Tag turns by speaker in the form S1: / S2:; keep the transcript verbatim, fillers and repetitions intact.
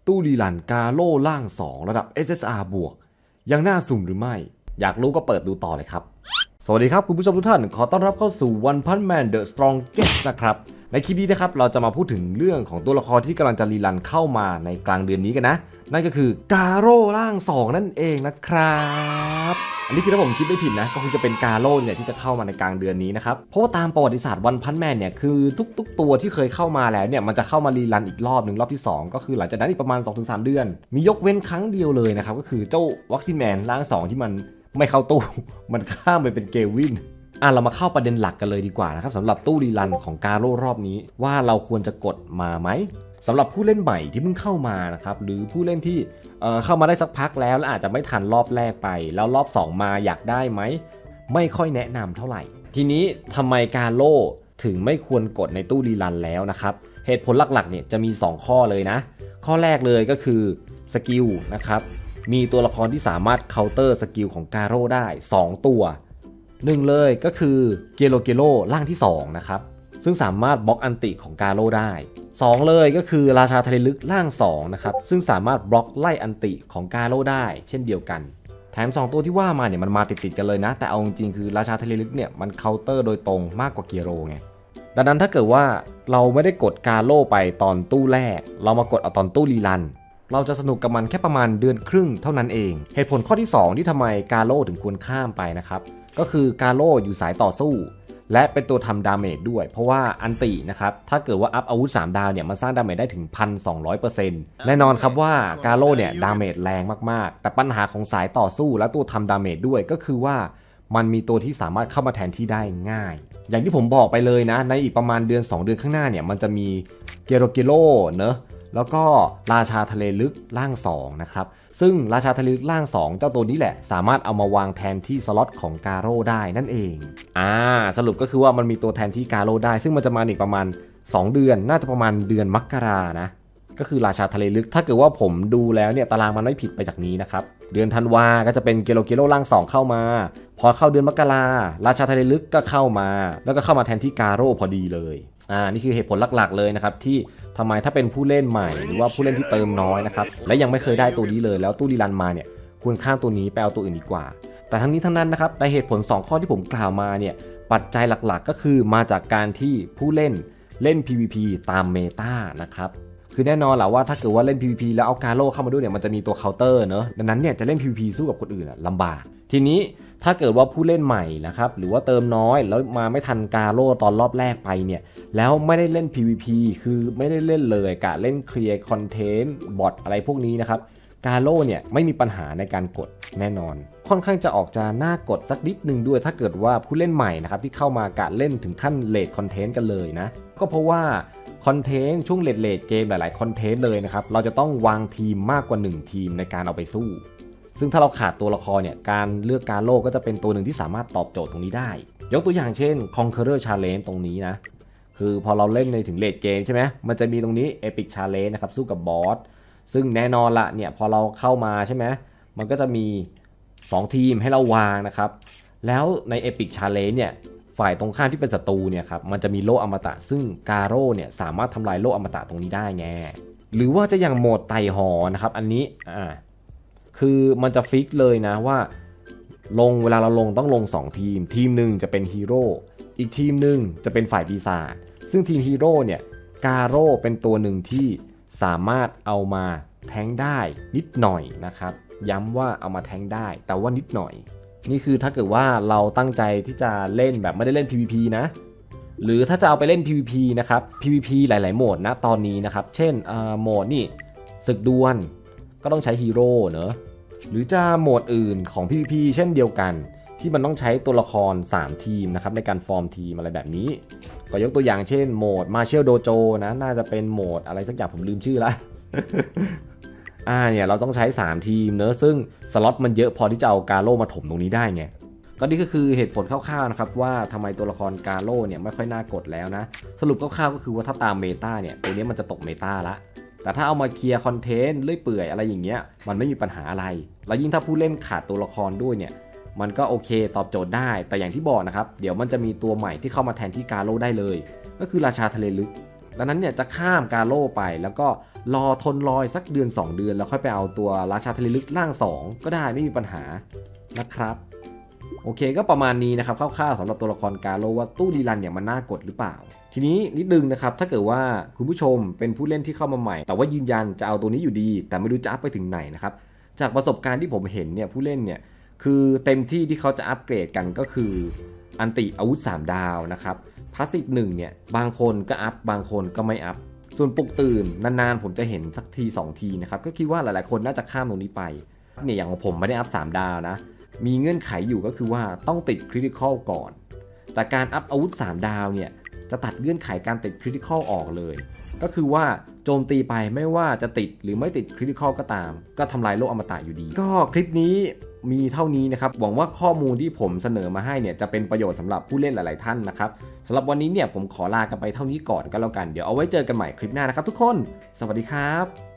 S1: ตู้รีลันกาโล่ล่างสองระดับ เอส เอส อาร์ บวกยังน่าสุ่มหรือไม่อยากรู้ก็เปิดดูต่อเลยครับสวัสดีครับคุณผู้ชมทุกท่านขอต้อนรับเข้าสู่ One Punch Man The Strongest นะครับในคลิปนี้นะครับเราจะมาพูดถึงเรื่องของตัวละครที่กำลังจะรีลันเข้ามาในกลางเดือนนี้กันนะนั่นก็คือกาโร่ร่างสองนั่นเองนะครับอันนี้คือถ้าผมคิดไม่ผิดนะก็คงจะเป็นกาโร่เนี่ยที่จะเข้ามาในกลางเดือนนี้นะครับเพราะว่าตามประวัติศาสตร์ One Punch Man เนี่ยคือทุกๆตัวที่เคยเข้ามาแล้วเนี่ยมันจะเข้ามารีลันอีกรอบหนึ่งรอบที่สองก็คือหลังจากนั้นอีกประมาณ สองถึงสาม เดือนมียกเว้นครั้งเดียวเลยนะครับก็คือเจ้าวัคซีนแมนร่างสองที่มันไม่เข้าตู้ มันข้ามไปเป็นเกวินอ่ะเรามาเข้าประเด็นหลักกันเลยดีกว่านะครับสำหรับตู้รีลันของกาโร่รอบนี้ว่าเราควรจะกดมาไหมสำหรับผู้เล่นใหม่ที่เพิ่งเข้ามานะครับหรือผู้เล่นที่เอ่อเข้ามาได้สักพักแล้วและอาจจะไม่ทันรอบแรกไปแล้วรอบสองมาอยากได้ไหมไม่ค่อยแนะนำเท่าไหร่ทีนี้ทำไมกาโร่ถึงไม่ควรกดในตู้รีลันแล้วนะครับเหตุผลหลักๆเนี่ยจะมีสองข้อเลยนะข้อแรกเลยก็คือสกิลนะครับมีตัวละครที่สามารถเคาน์เตอร์สกิลของกาโร่ได้สองตัวหนึ่งเลยก็คือเกโรเกโร่ร่างที่สองนะครับซึ่งสามารถบล็อกอันติของกาโร่ได้สองเลยก็คือราชาทะเลลึกร่างสองนะครับซึ่งสามารถบล็อกไล่อันติของกาโร่ได้เช่นเดียวกันแถมสองตัวที่ว่ามาเนี่ยมันมาติดๆกันเลยนะแต่เอาจริงๆคือราชาทะเลลึกเนี่ยมันเคาน์เตอร์โดยตรงมากกว่าเกโรไงดังนั้นถ้าเกิดว่าเราไม่ได้กดกาโร่ไปตอนตู้แรกเรามากดเอาตอนตู้รีลันเราจะสนุกกับมันแค่ประมาณเดือนครึ่งเท่านั้นเองเหตุผลข้อที่สองที่ทำไมกาโร่ถึงควรข้ามไปนะครับก็คือกาโร่อยู่สายต่อสู้และเป็นตัวทำดาเมจด้วยเพราะว่าอันตินะครับถ้าเกิดว่าอัพอาวุธสามดาวเนี่ยมันสร้างดาเมจได้ถึง หนึ่งพันสองร้อยเปอร์เซ็นต์ แน่นอนครับว่ากาโร่เนี่ยดาเมจแรงมากๆแต่ปัญหาของสายต่อสู้และตัวทำดาเมจด้วยก็คือว่ามันมีตัวที่สามารถเข้ามาแทนที่ได้ง่ายอย่างที่ผมบอกไปเลยนะในอีกประมาณเดือนสองเดือนข้างหน้าเนี่ยมันจะมีเกโรเกโร่เนอะแล้วก็ราชาทะเลลึกร่างสองนะครับซึ่งราชาทะเลลึกร่างสองเจ้าตัวนี้แหละสามารถเอามาวางแทนที่สล็อตของกาโร่ได้นั่นเองอ่าสรุปก็คือว่ามันมีตัวแทนที่กาโร่ได้ซึ่งมันจะมาอีกประมาณสองเดือนน่าจะประมาณเดือนมกรานะก็คือราชาทะเลลึกถ้าเกิดว่าผมดูแล้วเนี่ยตารางมันไม่ผิดไปจากนี้นะครับเดือนธันวาก็จะเป็นเกโรเกโร่ร่างสองเข้ามาพอเข้าเดือนมกราราชาทะเลลึกก็เข้ามาแล้วก็เข้ามาแทนที่กาโร่พอดีเลยอ่านี่คือเหตุผลหลักๆเลยนะครับที่ทำไมถ้าเป็นผู้เล่นใหม่หรือว่าผู้เล่นที่เติมน้อยนะครับและยังไม่เคยได้ตัวนี้เลยแล้วตู้รีลันมาเนี่ยควรข้ามตัวนี้ไปเอาตัวอื่นดีกว่าแต่ทั้งนี้ทั้งนั้นนะครับในเหตุผลสองข้อที่ผมกล่าวมาเนี่ยปัจจัยหลักๆก็คือมาจากการที่ผู้เล่นเล่น พี วี พี ตามเมตานะครับคือแน่นอนแหละว่าถ้าเกิดว่าเล่น พี วี พี แล้วเอากาโร่เข้ามาด้วยเนี่ยมันจะมีตัวเคาน์เตอร์เนอะดังนั้นเนี่ยจะเล่น พี วี พี สู้กับคนอื่นลำบากทีนี้ถ้าเกิดว่าผู้เล่นใหม่นะครับหรือว่าเติมน้อยแล้วมาไม่ทันกาโร่ตอนรอบแรกไปเนี่ยแล้วไม่ได้เล่น พี วี พี คือไม่ได้เล่นเลยกะเล่นเคลียร์คอนเทนต์บอทอะไรพวกนี้นะครับกาโร่เนี่ยไม่มีปัญหาในการกดแน่นอนค่อนข้างจะออกจะน่ากดสักนิดนึงด้วยถ้าเกิดว่าผู้เล่นใหม่นะครับที่เข้ามากะเล่นถึงขั้นเลดคอนเทนต์กันเลยนะก็เพราะว่าคอนเทนต์ช่วงเลดเลดเกมหลายๆคอนเทนต์เลยนะครับเราจะต้องวางทีมมากกว่าหนึ่งทีมในการเอาไปสู้ซึ่งถ้าเราขาดตัวละครเนี่ยการเลือกกาโร่ก็จะเป็นตัวหนึ่งที่สามารถตอบโจทย์ตรงนี้ได้ยกตัวอย่างเช่น Conqueror Challenge ตรงนี้นะคือพอเราเล่นในถึงเลดเกมใช่ไหมมันจะมีตรงนี้ Epic Challenge นะครับสู้กับบอสซึ่งแน่นอนละเนี่ยพอเราเข้ามาใช่ไหมมันก็จะมีสองทีมให้เราวางนะครับแล้วใน Epic Challenge เนี่ยฝ่ายตรงข้ามที่เป็นศัตรูเนี่ยครับมันจะมีโล่อมตะซึ่งกาโร่เนี่ยสามารถทำลายโล่อมตะตรงนี้ได้ไงหรือว่าจะอย่างโหมดไต่หอนะครับอันนี้อ่าคือมันจะฟิกเลยนะว่าลงเวลาเราลงต้องลงสองทีมทีมหนึ่งจะเป็นฮีโร่อีกทีมหนึ่งจะเป็นฝ่ายปีศาจซึ่งทีมฮีโร่เนี่ยกาโร่เป็นตัวหนึ่งที่สามารถเอามาแทงได้นิดหน่อยนะครับย้ำว่าเอามาแทงได้แต่ว่านิดหน่อยนี่คือถ้าเกิดว่าเราตั้งใจที่จะเล่นแบบไม่ได้เล่น พี วี พี นะหรือถ้าจะเอาไปเล่น พี วี พี นะครับ พี วี พี หลายๆโหมดนะตอนนี้นะครับเช่นโหมดนี่ศึกดวลก็ต้องใช้ฮีโร่เนอะหรือจะโหมดอื่นของ พี วี พี เช่นเดียวกันที่มันต้องใช้ตัวละครสามทีมนะครับในการฟอร์มทีมอะไรแบบนี้ก็ยกตัวอย่างเช่นโหมด Martial Dojo นะน่าจะเป็นโหมดอะไรสักอย่างผมลืมชื่อละ อ่าเนี่ยเราต้องใช้สามทีมเนอะซึ่งสล็อตมันเยอะพอที่จะเอากาโร่มาถมตรงนี้ได้ไงก็นี่ก็คือเหตุผลคร่าวๆนะครับว่าทำไมตัวละครกาโร่เนี่ยไม่ค่อยน่ากดแล้วนะสรุปคร่าวๆก็คือว่าถ้าตามเมตาเนี่ยตัวนี้มันจะตกเมตาละแต่ถ้าเอามาเคลียร์คอนเทนต์เลื่อยเปื่อยอะไรอย่างเงี้ยมันไม่มีปัญหาอะไรแล้วยิ่งถ้าผู้เล่นขาดตัวละครด้วยเนี่ยมันก็โอเคตอบโจทย์ได้แต่อย่างที่บอกนะครับเดี๋ยวมันจะมีตัวใหม่ที่เข้ามาแทนที่กาโร่ได้เลยก็คือราชาทะเลลึกดังนั้นเนี่ยจะข้ามกาโร่ไปแล้วก็รอทนรอยสักเดือนสองเดือนแล้วค่อยไปเอาตัวราชาทะเลลึกร่างสองก็ได้ไม่มีปัญหานะครับโอเคก็ประมาณนี้นะครับคร่าวๆสำหรับตัวละครกาโร่ว่าตู้รีรันเนี่ยมันน่ากดหรือเปล่าทีนี้นิดนึงนะครับถ้าเกิดว่าคุณผู้ชมเป็นผู้เล่นที่เข้ามาใหม่แต่ว่ายืนยันจะเอาตัวนี้อยู่ดีแต่ไม่รู้จะอัพไปถึงไหนนะครับจากประสบการณ์ที่ผมเห็นเนี่ยผู้เล่นเนี่ยคือเต็มที่ที่เขาจะอัปเกรดกันก็คืออันติอาวุธสามดาวนะครับพาสซีฟหนึ่งเนี่ยบางคนก็อัพบางคนก็ไม่อัพส่วนปลุกตื่นนานๆผมจะเห็นสักทีสองทีนะครับก็คิดว่าหลายๆคนน่าจะข้ามตรงนี้ไปเนี่ยอย่างของผมไม่ได้อัพสามดาวนะมีเงื่อนไขอยู่ก็คือว่าต้องติดคริติคอลก่อนแต่การอัพอาวุธสามดาวเนี่ยจะตัดเงื่อนไขการติดคริติคอลออกเลยก็คือว่าโจมตีไปไม่ว่าจะติดหรือไม่ติดคริติคอลก็ตามก็ทำลายโลกอมตะอยู่ดีก็คลิปนี้มีเท่านี้นะครับหวังว่าข้อมูลที่ผมเสนอมาให้เนี่ยจะเป็นประโยชน์สำหรับผู้เล่นหลายๆท่านนะครับสำหรับวันนี้เนี่ยผมขอลากันไปเท่านี้ก่อนก็แล้วกันเดี๋ยวเอาไว้เจอกันใหม่คลิปหน้านะครับทุกคนสวัสดีครับ